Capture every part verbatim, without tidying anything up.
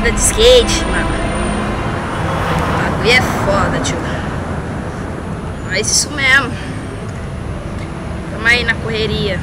de skate, mano. O bagulho é foda, tio. Mas isso mesmo. Tamo aí na correria.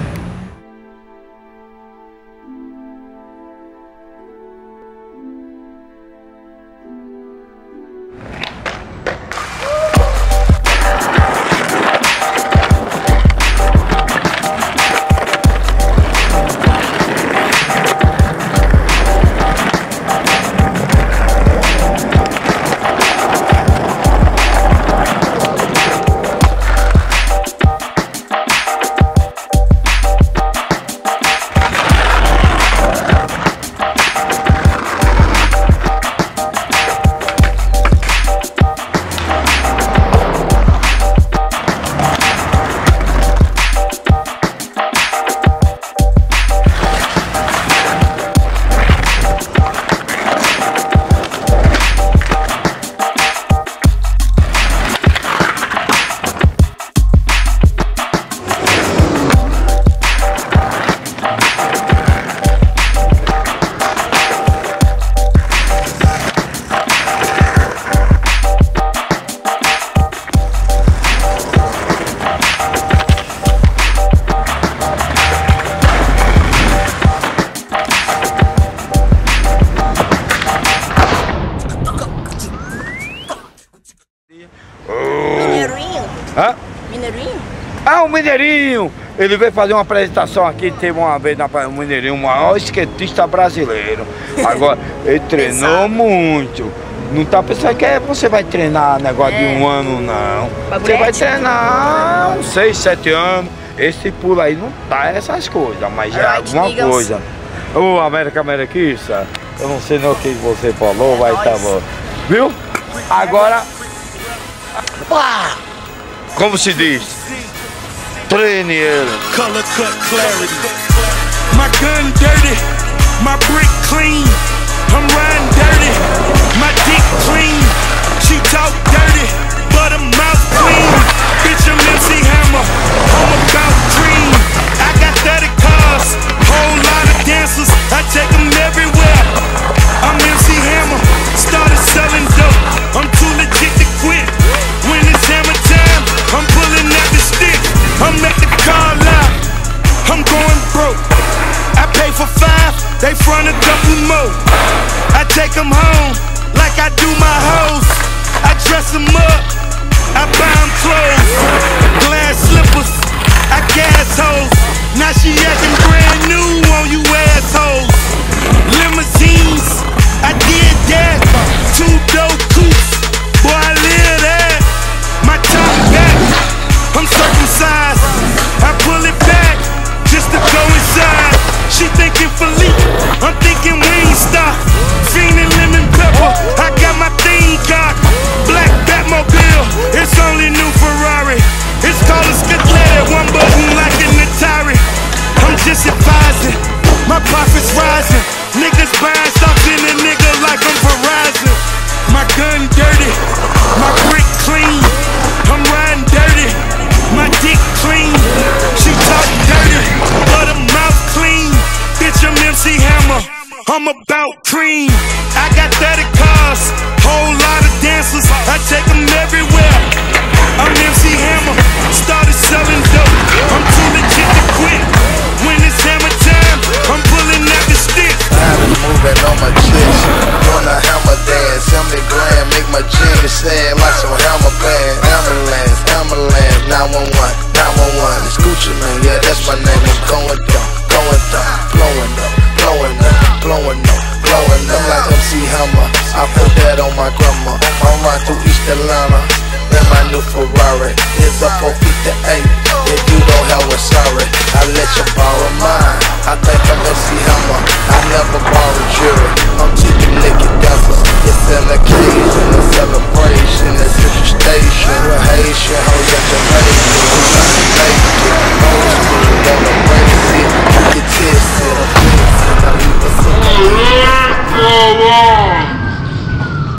Hã? Mineirinho? Ah, o Mineirinho! Ele veio fazer uma apresentação aqui, teve uma vez na o Mineirinho, o maior skatista brasileiro. Agora, ele treinou muito. Não tá pensando que é, você vai treinar negócio é. de um ano, não. Você vai treinar uns seis, sete anos. Esse pulo aí não tá essas coisas, mas já é alguma coisa. Ô, América Ameriquista, eu não sei nem o que você falou, vai tá bom. Viu? Agora, pá! Como se diz? Treine ele. Color cut clarity. My gun dirty, my brick clean. I'm riding dirty, my dick clean. She talk dirty, but her mouth clean. Bitch, I'm M C Hammer, I'm about cream. I got thirty cars, whole lot of dancers. I take them everywhere. I'm M C Hammer, started selling dope. I'm too legit to quit. When it's hammer time, I'm pulling out the stick. I'm at the car lot, I'm going broke. I pay for five, they front a couple more. I take them home, like I do my hoes. I dress them up, I buy them clothes. Glass slippers, I gas hoes. Now she acting brand new on you assholes. Limousines, I did that. Two dope coupes, boy I live that. My top back, I'm circumcised. I pull it back, just to go inside. She thinking Philippe, I'm thinking Wingstop. Fiendin' lemon pepper, I got my thing cocked. Black Batmobile, it's only new Ferrari. It's called a Scatletta, one button like an Atari. I'm just advising, my profits rising. Niggas buying stocks in a nigga like I'm Verizon. My gun dirty, my brick clean. I'm riding dirty, my dick clean. She talk dirty, but her mouth clean. Bitch, I'm M C Hammer, I'm about cream. I got thirty cars, whole lot of dancers. I take them everywhere. I'm M C Hammer, started selling dope. I'm too legit to quit. When it's hammer time, I'm pulling out the stick. I'm moving on my chicks, doing a hammer dance. seventy grand, make my jeans sad like some hammer band. Ambulance, ambulance, nine one one, nine one one. It's Gucci man, yeah, that's my name. I'm going down, going down, blowing up, blowing up, blowing up, blowing up like M C Hammer. I put that on my grandma. I'm riding through East Atlanta in my new Ferrari. It's up on feet to eight. If you don't have one, sorry, I let you borrow mine. I think I'm M C Hammer, I never borrow jewelry. I'm taking liquid dancers, it's in the